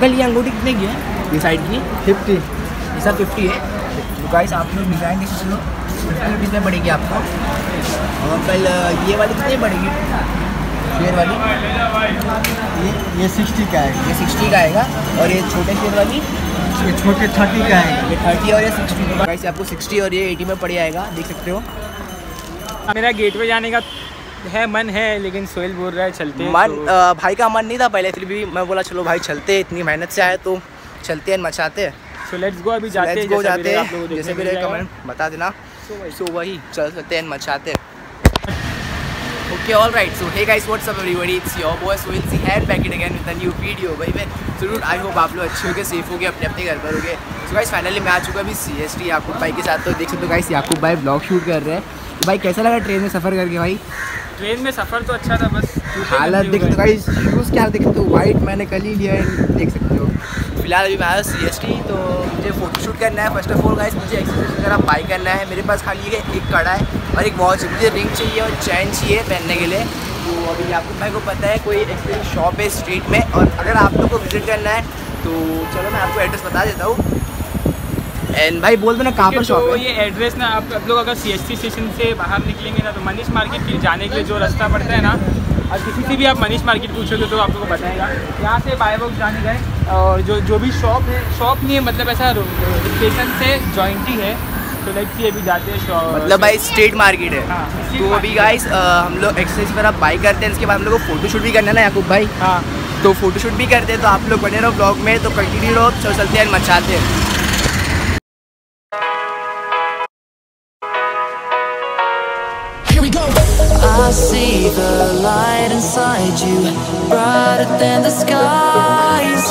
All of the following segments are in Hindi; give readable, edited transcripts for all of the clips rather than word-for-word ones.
अंकल ये अंगूठी कितने की है? ये साइड की 50। ये सब 50 है। तो गाइस आप लोग डिज़ाइन देख सकते हो, 50 रुपीज़ में पड़ेगी आपको। और अंकल ये वाली कितनी पड़ेगी? शेयर वाली ये 60 का है। ये 60 का आएगा। और ये छोटे शेयर वाली ये छोटे 30 का है। ये 30 और ये 60। तो गाइस आपको 60 और ये 80 में पड़ जाएगा, देख सकते हो। मेरा गेटवे जाने का है मन है, लेकिन सोहेल बोल रहा है चलते मन तो... भाई का मन नहीं था पहले, फिर भी मैं बोला चलो भाई चलते, इतनी मेहनत से आए तो चलते हैं, मचाते हैं। सो लेट्स गो, अभी जाते हैं। जाते हैं, जैसे भी रहे कमेंट बता देना। सो वही चलते हैं, मचाते हैं। Okay, all right. So hey guys, what's up everybody? It's your boy Sohil C here back it again with a new video. भाई मैं जरूर आई होप आप लोग अच्छे होगे, सेफ होगे, अपने अपने घर पर होगे। So guys फाइनली मैं आ चुका अभी CST याकूब भाई के साथ। तो देख सकते हो गाइस याकूब भाई ब्लॉग शूट कर रहे हैं। तो भाई कैसा लगा ट्रेन में सफ़र करके? भाई ट्रेन में सफ़र तो अच्छा था, बस हालत देख सकते हो गाइस, शूज़ की हालत देख सकते हो, वाइट मैंने कल ही लिया है, देख सकते हो। फिलहाल अभी मैं आया CST, तो मुझे फ़ोटोशूट करना है। फर्स्ट ऑफ ऑल गाइस मुझे एक्सरसाइज वगैरह बाई करना है। मेरे पास खाली एक कड़ा है और एक वॉच है, मुझे रिंग चाहिए और चैन चाहिए पहनने के लिए। तो अभी याकूब भाई को पता है कोई एक्सरसाइज शॉप है स्ट्रीट में, और अगर आप लोग को विजिट करना है तो चलो मैं आपको एड्रेस बता देता हूँ। एंड भाई बोल दो ना कहाँ पर शॉप है। ये एड्रेस ना आप लोग अगर CST स्टेशन से बाहर निकलेंगे ना, तो मनीष मार्केट के जाने के लिए जो रास्ता पड़ता है ना, और किसी से भी आप मनीष मार्केट पूछोगे तो आप लोगों को बताएगा। यहाँ से बाय वॉक जाने गए, और जो भी शॉप है, शॉप नहीं है मतलब ऐसा स्टेशन से जॉइंट ही है। तो लेट्स सी अभी जाते हैं शॉप, मतलब भाई स्ट्रीट मार्केट है। हाँ, तो अभी गाइस हम लोग एक्सरसाइज वगैरह बाई करते हैं, इसके बाद हम लोग को फोटोशूट भी करना है ना याकूब भाई। हाँ, तो फोटोशूट भी करते हैं, तो आप लोग बने रहो ब्लॉग में, तो कंटिन्यू रहो, चलते हैं मचाते हैं। I see the light inside you, brighter than the skies.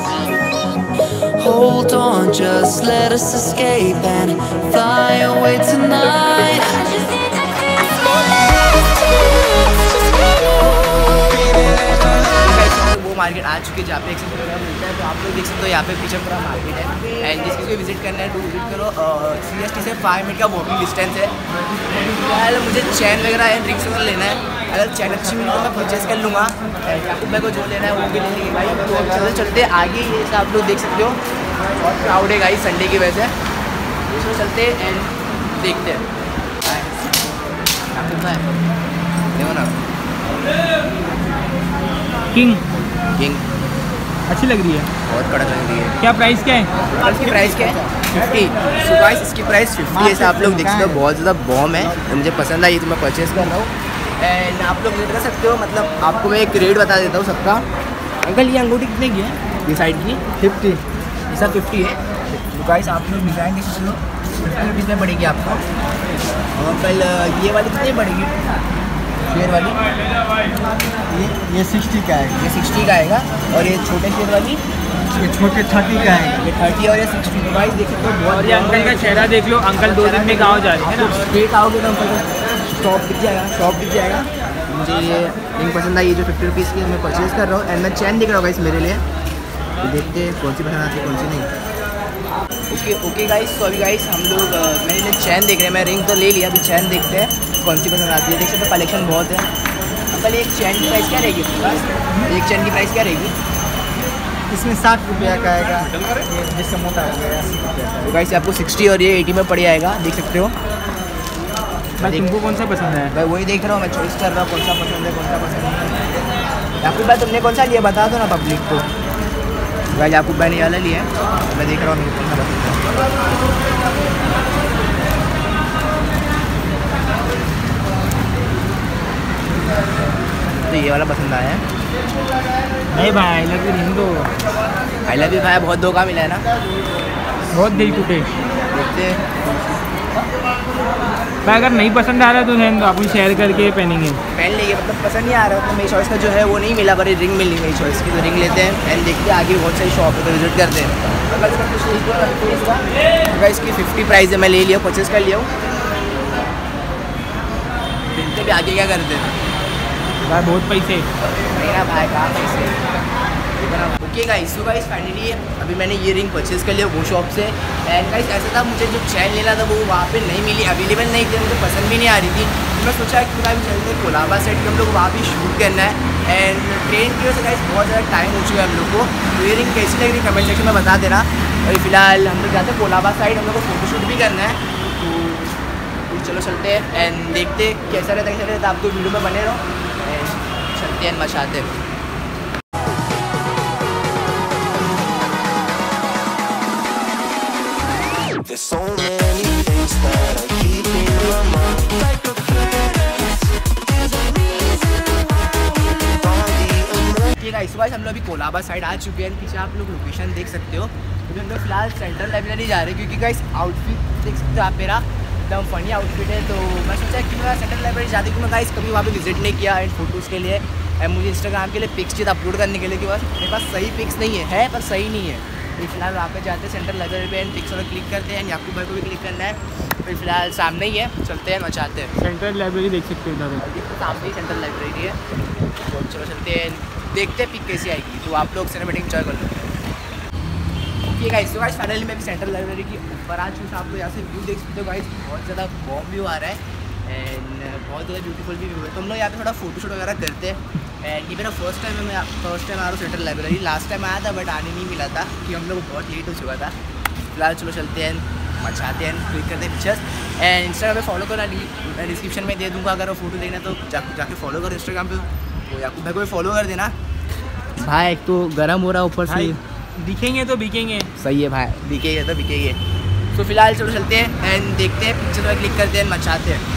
Hold on, just let us escape and fly away tonight. वो मार्केट आ चुके हैं जहाँ पे एक्सरसाइज वगैरह मिलता है। तो आप लोग देख सकते हो यहाँ पे पीछे पूरा मार्केट है। एंड जिसको भी विजिट करना है तो विजिट करो। CST से 5 मिनट का वॉकिंग डिस्टेंस है। यार मुझे चैन वगैरह एंड रिंग्स वगैरह लेना है, अगर चैन अच्छी मिली तो मैं परचेज़ कर लूँगा। याकूब भाई को जो लेना है वो भी ले लेंगे भाई। तो चलते चलते आगे ये आप लोग देख सकते हो, और क्राउड है गाइस संडे की वजह से। इसमें चलते एंड देखते हैं। याकूब भाई देखो ना, किंग अच्छी लग रही है, बहुत कड़क लग रही है। क्या प्राइस क्या है? इसकी प्राइस क्या है? 50। सो गाइस इसकी प्राइस 50 है। से आप लोग देख सकते हो बहुत ज़्यादा बॉम है, तो मुझे पसंद आई तो मैं परचेज़ कर रहा हूँ। एंड आप लोग विजिट कर सकते हो, मतलब आपको मैं एक रेट बता देता हूँ सबका। अंकल ये अंगूठी कितने की है? ये साइड की 50। ये सब 50 है। तो गाइस आप लोग डिज़ाइन देख सकते हो, 50 रुपीज़ में पड़ेगी आपको। और अंकल ये वाली कितनी पड़ेगी? शेयर वाली ये 60 का है। ये 60 का आएगा। और ये छोटे शेयर वाली ये छोटे 30 का है। ये 30 और ये 60। तो गाइस देख सकते हो बहुत। और ये अंकल का चेहरा देख लो, अंकल 2 दिन में गाँव जा रहे हैं ना। स्ट्रेट आओगे तो अंकल का शॉप दिख जाएगा। मुझे ये रिंग पसंद आई, ये जो 50 रुपीज़ की मैं परचेज़ कर रहा हूँ। एंड मैं चैन देख रहा हूँ गाइस मेरे लिए, तो देखते हैं कौन सी पसंद आती है कौन सी नहीं। ओके गाइस, तो अभी गाइस हम लोग मेरे लिए चैन देख रहे हैं। मैं रिंग तो ले लिया, अभी चैन देखते हैं कौन सी पसंद आती है। देख सकते हो कलेक्शन बहुत है। अंकल एक चैन की प्राइस क्या रहेगी? एक चैन की प्राइस क्या रहेगी? इसमें 60 रुपये का आएगा, जिससे मोटा हो गया 80 रुपये का। तो गाइस आपको 60 और ये 80 में पड़ जाएगा, देख सकते हो। भाई तुमको कौन सा पसंद है? भाई वही देख रहा हूँ, मैं चॉइस कर रहा हूँ कौन सा पसंद है कौन सा पसंद है। याकूब भाई तुमने कौन सा लिया बता दो ना पब्लिक को। भाई याकूब भाई ने वाला लिया है, मैं देख रहा हूँ मेरे कौन सा पसंद है। तो ये वाला पसंद आया है। नहीं भाई, I love you Hindu. I love you भाई बहुत धोखा मिला है ना, बहुत दिल टूटे। देखते भाई अगर नहीं पसंद आ रहा है तो रहने दो, अपन शेयर करके पहनेंगे। पहन लेंगे, मतलब पसंद नहीं आ रहा है तो मेरी चॉइस का जो है वो नहीं मिला, पर रिंग मिली मेरी चॉइस की, तो रिंग लेते हैं एंड देखते हैं आगे बहुत सारी शॉप है तो विजिट करते हैं। अगर इसका कुछ इसकी 50 प्राइस है, मैं ले लिया, परचेज़ कर लिया हूँ। देखते भी आगे क्या करते हैं। भाई बहुत पैसे मेरा भाई कहाँ पैसे। Okay guys, so guys finally अभी मैंने ये रिंग परचेज़ कर लिया वो शॉप से। एंड गाइस ऐसा था, मुझे जो चैन लेना था वो वहाँ पे नहीं मिली, अवेलेबल नहीं थी, मुझे पसंद भी नहीं आ रही थी। तो मैं सोचा कि भाई चलते कोलाबा सेट के हम लोग वहाँ भी शूट करना है। एंड ट्रेन की वजह से गाइस बहुत ज़्यादा टाइम हो चुका है हम लोग को। तो ये रिंग कैसी लग रही है कमेंट सेक्शन में बता देना। और फिलहाल हम लोग जाते हैं कोलाबा साइड, हम लोग को फोटोशूट भी करना है। तो चलो चलते हैं एंड देखते कैसा रहता है। आप तो वीडियो में बने रहो एंड चलते हैं मचाते हैं। There's so many things that I keep in my mind, like a ठीक है, इस बार हम लोग अभी कोलाबा साइड आ चुके हैं। पीछे आप लोग लोकेशन देख सकते हो। तो हम लोग फिलहाल सेंट्रल लाइब्रेरी जा रहे हैं क्योंकि गाइस आउटफिट देख सकते हो आप मेरा एकदम फनी आउटफिट है। तो मैं सोचा कि मैं सेंट्रल लाइब्रेरी जाती हूँ। मैं गाइस कभी वहाँ पे विजिट नहीं किया एंड फोटोज़ के लिए एंड मुझे इंस्टाग्राम के लिए पिक्स चाहिए अपलोड करने के लिए कि बस मेरे पास सही पिक्स नहीं है पर सही नहीं है। तो फिलहाल वहाँ पे जाते हैं सेंट्रल लाइब्रेरी पे एंड पिक्स वाला क्लिक करते हैं एंड याकूब भाई को भी क्लिक करना है। तो फिलहाल सामने ही है, चलते हैं मचाते हैं। सेंट्रल लाइब्रेरी देख सकते हो इधर, सामने ही सेंट्रल लाइब्रेरी है। तो चलो चलते हैं, देखते हैं पिक कैसी आएगी। तो आप लोग सिनेमैटिक एंजॉय कर लो। ओके गाइस, तो गाइस फाइनली मैं भी सेंट्रल लाइब्रेरी के ऊपर आ चुका हूँ। आप लोग यहाँ से व्यू देख सकते हो गाइस, बहुत ज़्यादा बॉम व्यू आ रहा है एंड बहुत ज़्यादा ब्यूटीफुल भी व्यू है। तो हम लोग यहाँ पे थोड़ा फोटोशूट वगैरह करते हैं एंड ये मेरा फर्स्ट टाइम आ रहा हूँ सेंट्रल लाइब्रेरी। लास्ट टाइम आया था बट आने नहीं मिला था कि हम लोग बहुत लेट हो चुका था। फिलहाल चलो चलते हैं, मचाते हैं, क्लिक करते हैं पिक्चर्स एंड इंस्टाग्राम पे फॉलो करना, मैं डिस्क्रिप्शन में दे दूँगा। अगर वो फोटो देखना तो जाके फॉलो करो इंस्टाग्राम पे। तो याकूब भाई को भी फॉलो कर देना। भाई एक तो गर्म हो रहा है ऊपर से, दिखेंगे तो बिकेंगे। सही है भाई, बिकेंगे तो बिकेंगे। तो फिलहाल चलो चलते हैं एंड देखते हैं पिक्चर पर क्लिक करते हैं, मचाते हैं।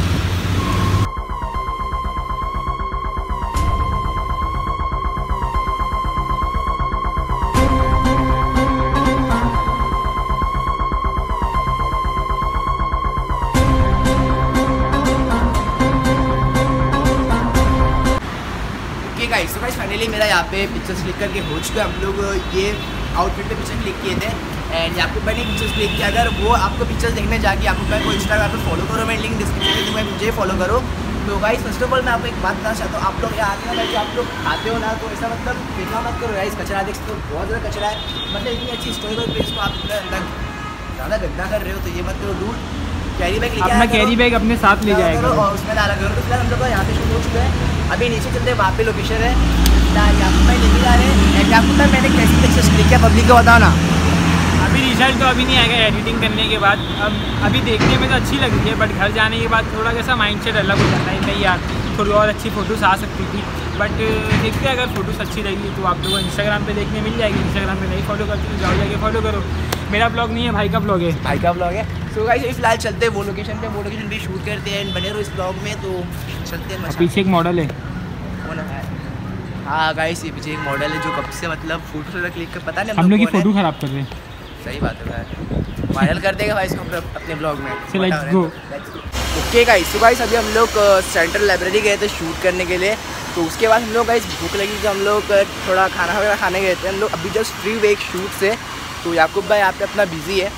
गाइस, तो गाइस फाइनली मेरा यहाँ पे पिक्चर्स क्लिक करके हो चुका है। हम लोग ये आउटफिट पे पिक्चर क्लिक किए थे एंड याकूब भाई ने पिक्चर्स क्लिक किया। अगर वो आपको पिक्चर्स देखने जाके याकूब भाई को इंस्टाग्राम पे फॉलो करो, मैं लिंक डिस्क्रिप्शन में दूँगा, मुझे फॉलो करो। तो गाइस फर्स्ट ऑफ ऑल मैं आपको एक बात बताना चाहता हूँ, आप लोग यहाँ आते हैं आप लोग खाते हो ना, तो ऐसा मतलब देखना मत करो गाइस। कचरा देख सकते हो, बहुत ज़्यादा कचरा है। मतलब इतनी अच्छी हिस्टोरिकल प्लेस को आप अंदर ज़्यादा गंदा कर रहे हो, तो ये मत करो। दूर कैरी बैग लेके अपना कैरी बैग अपने साथ ले जाएगा और उसमें डाला करो। तो फिलहाल हम लोग यहाँ पे शुरू हो चुका है। अभी नीचे चलते हैं, वहाँ पे लोकेशन है। याकूब भाई लेके जा रहे हैं। याकूब भाई मैंने कैसी पिक्चर्स क्लिक किया पब्लिक को बताओ ना। अभी रिजल्ट तो अभी नहीं आएगा एडिटिंग करने के बाद। अब अभी देखने में तो अच्छी लग रही है बट घर जाने के बाद थोड़ा कैसा माइंडसेट अलग हो जाता है। नहीं यार, थोड़ी और अच्छी फ़ोटोज़ आ सकती थी बट देखते हैं, अगर फ़ोटोज़ अच्छी रहेगी तो आप लोगों को इंस्टाग्राम पे देखने मिल जाएगी। इंस्टाग्राम पे नहीं फॉलो करते तो जाओ जाके फॉलो करो। मेरा ब्लॉग नहीं है, भाई का ब्लॉग है। भाई का ब्लॉग है। सो गाइस फिलहाल चलते हैं वो लोकेशन पे, वो लोकेशन भी शूट करते हैं। बने रहो इस ब्लॉग में। तो चलते हैं। पीछे एक मॉडल है। कौन है? हाँ गाइस, ये पीछे एक मॉडल है जो कब से मतलब फोटो से क्लिक कर, पता नहीं हम लोग की फ़ोटो ख़राब कर रहे हैं। सही बात है भाई, वायरल कर देगा भाई इसको अपने ब्लॉग में। Let's go. ओके गाइस, तो गाइस अभी हम लोग सेंट्रल लाइब्रेरी गए थे शूट करने के लिए। तो उसके बाद हम लोग गाइस भूख लगी कि हम लोग थोड़ा खाना वगैरह खाने गए थे। हम लोग अभी जस्ट फ्री हुए एक शूट से। तो याकूब भाई यहाँ पे अपना बिजी है।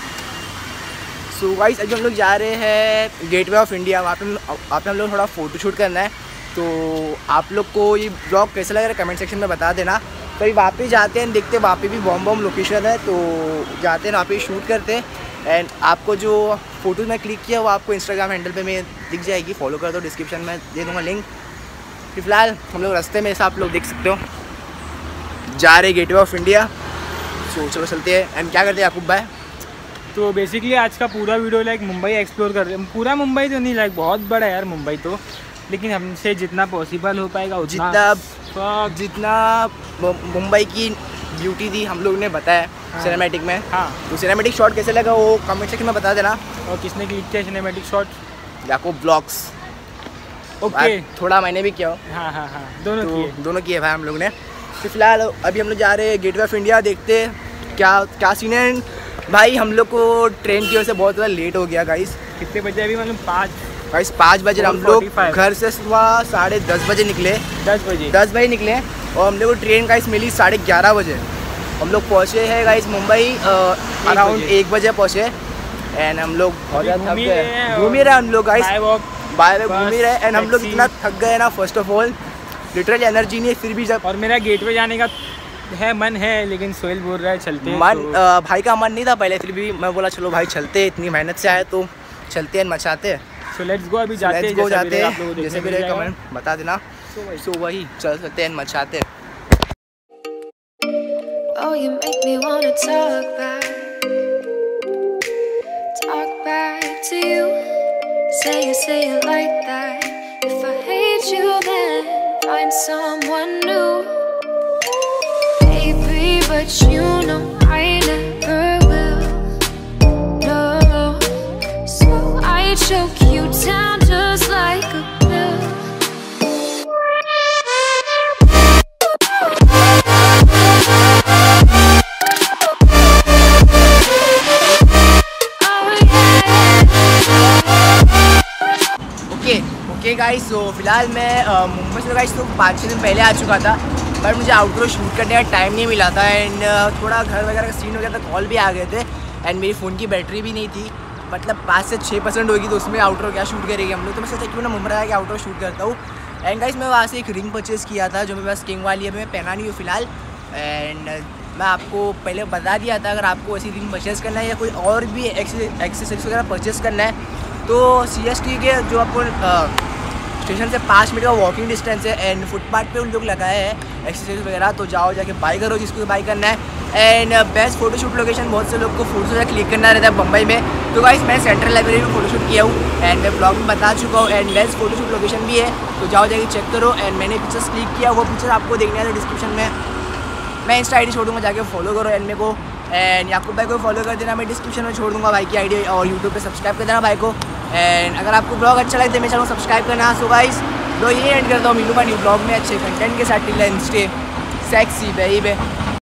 सो गाइस अभी हम लोग जा रहे हैं गेटवे ऑफ इंडिया। वहाँ पे हम लोग थोड़ा फ़ोटो शूट करना है। तो आप लोग को ये ब्लॉग कैसा लग रहा है कमेंट सेक्शन में बता देना। तो अभी वहाँ पे जाते हैं, देखते हैं वहाँ पे भी बॉम लोकेशन है। तो जाते हैं वहाँ पे शूट करते हैं एंड आपको जो फ़ोटोज़ मैं क्लिक किया वो आपको इंस्टाग्राम हैंडल पे में दिख जाएगी। फॉलो कर दो, डिस्क्रिप्शन में दे दूँगा लिंक। फिलहाल हम लोग रास्ते में ऐसा आप लोग देख सकते हो जा रहे गेटवे ऑफ इंडिया। सो चलो चलते हैं एंड क्या करते हैं याकूब भाई। तो बेसिकली आज का पूरा वीडियो लाइक मुंबई एक्सप्लोर कर रहे हैं। पूरा मुंबई तो नहीं, लाइक बहुत बड़ा है यार मुंबई तो, लेकिन हमसे जितना पॉसिबल हो पाएगा जितना मुंबई की ब्यूटी थी हम लोग ने बताया। हाँ। सिनेमैटिक में। हाँ। तो सिनेमैटिक शॉट कैसे लगा वो कमेंट सेक्शन में बता देना। और किसने क्लिक किया cinematic shot? Yakub blogs. Okay, थोड़ा मैंने भी किया। हाँ हाँ हाँ, दोनों किए भाई हम लोग ने। तो फिलहाल अभी हम लोग जा रहे हैं गेटवे ऑफ इंडिया, देखते क्या सीन है। भाई हम लोग को ट्रेन की वजह से बहुत ज़्यादा लेट हो गया गाइस। कितने बजे अभी? मतलब 5 बजे हम लोग घर से सुबह 10:30 बजे निकले। 10 बजे निकले और हम लोग को ट्रेन गाइस मिली 11:30 बजे। हम लोग पहुँचे हैं गाइस मुंबई अराउंड 1 बजे पहुँचे एंड हम लोग बहुत ज़्यादा थक गए। घूम ही रहे हम लोग गाइस, बाय घूम ही रहे एंड हम लोग इतना थक गए ना। First of all literally energy नहीं है फिर भी जब। और मेरा गेटवे जाने का मन है लेकिन सोहेल बोल रहा है चलते हैं। भाई का मन नहीं था पहले, फिर भी मैं बोला चलो भाई चलते, इतनी मेहनत से आए तो चलते हैं, मचाते हैं। So let's go. अभी जाते हैं, जैसे भी रहे कमेंट बता देना। सो वही चल सकते हैं, मचाते हैं। Oh, you make me wanna talk back to you. Say it like that. If I hate you, then find someone new. Baby, but you know I never will. No, so I choke you down just like a pill. Okay guys, तो फिलहाल मैं मुंबई से गाइस तो 5-6 दिन पहले आ चुका था, पर मुझे आउटडोर शूट करने का टाइम नहीं मिला था। एंड थोड़ा घर वगैरह का सीन हो गया था, कॉल भी आ गए थे एंड मेरी फ़ोन की बैटरी भी नहीं थी, मतलब 5 से 6% होगी, तो उसमें आउटडोर क्या शूट करेंगे हम लोग। तो मैं सोचा क्यों ना मुंबई आया कि आउटडोर शूट करता हूँ। एंड गाइस मैं वहाँ से एक रिंग परचेज़ किया था जो मेरे पास किंग वाली है, मैं पहना नहीं हूँ फिलहाल। एंड मैं आपको पहले बता दिया था, अगर आपको ऐसी रिंग परचेज़ करना है या कोई और भी एक्सेसरीज वगैरह परचेज़ करना है तो CST के जो आपको स्टेशन से 5 मिनट का वॉकिंग डिस्टेंस है एंड फुटपाथ पे उन लोग लगाए हैं एक्सेसरीज वगैरह, तो जाओ जाके बाई करो जिसको बाई करना है। एंड बेस्ट फोटोशूट लोकेशन, बहुत से लोग को फोटोज वगैरह क्लिक करना रहता है मुंबई में, तो गाइस मैं सेंट्रल लाइब्रेरी में फोटोशूट किया हूँ एंड मैं ब्लॉग में बता चुका हूँ। एंड बेस्ट फोटोशूट लोकेशन भी है, तो जाओ जाके चेक करो। एंड मैंने पिक्चर्स क्लिक किया, वो पिक्चर आपको देखने है डिस्क्रिप्शन में, मैं इंस्टा ID छोड़ूंगा, जाके फॉलो करो एंड मेरे को। एंड याकूब भाई को फॉलो कर देना, मैं डिस्क्रिप्शन में छोड़ दूँगा भाई की ID, और यूट्यूब पे सब्सक्राइब कर देना भाई को। एंड अगर आपको ब्लॉग अच्छा लगे तो मेरे चैनल को सब्सक्राइब करना। सो गाइस तो ये एंड करता हूँ, मिलूंगा न्यू ब्लॉग में अच्छे कंटेंट के साथ। Till then stay sexy baby.